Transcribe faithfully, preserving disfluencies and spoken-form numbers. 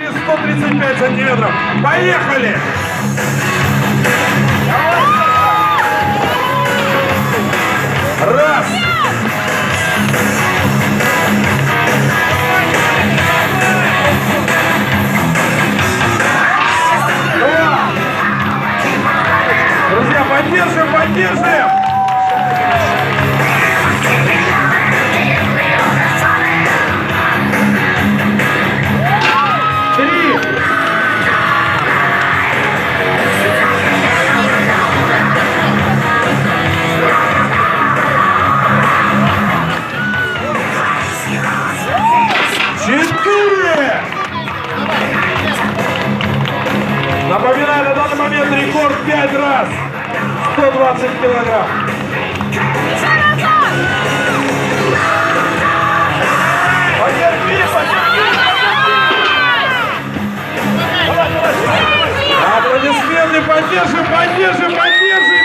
сто тридцать пять сантиметров. Поехали! Раз! Два! Друзья, поддержим, поддержим! Напоминаю, на данный момент рекорд пять раз. сто двадцать килограмм. Потерпи, потерпи, потерпи. Аплодисменты, поддержим, поддержим, поддержим.